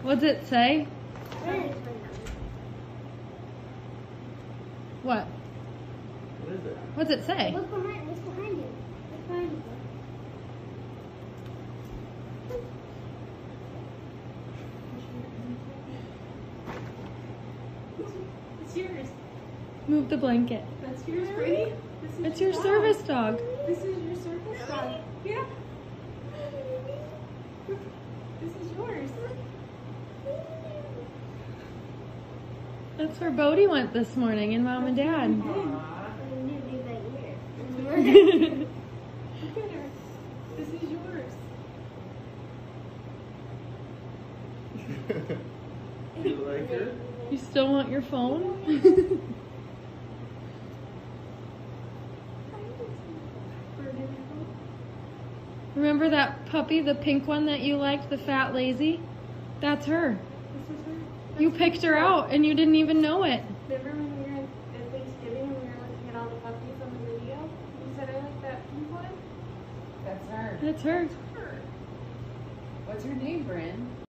What's it say? What? What is it? What's it say? Look behind, what's behind you? What's behind you? It's yours. Move the blanket. That's yours, Brady. It's your service dog. This is your service dog. Yeah. This is yours. That's where Bodie went this morning, and Mom and Dad. Look at her. This is yours. You like her? You still want your phone? Remember that puppy, the pink one that you liked, the fat lazy? That's her. This is her. You picked her out and you didn't even know it. Remember when we were at Thanksgiving and we were looking at all the puppies on the video? You said I like that pink one? That's her. That's her. Her. What's her name, Brynn?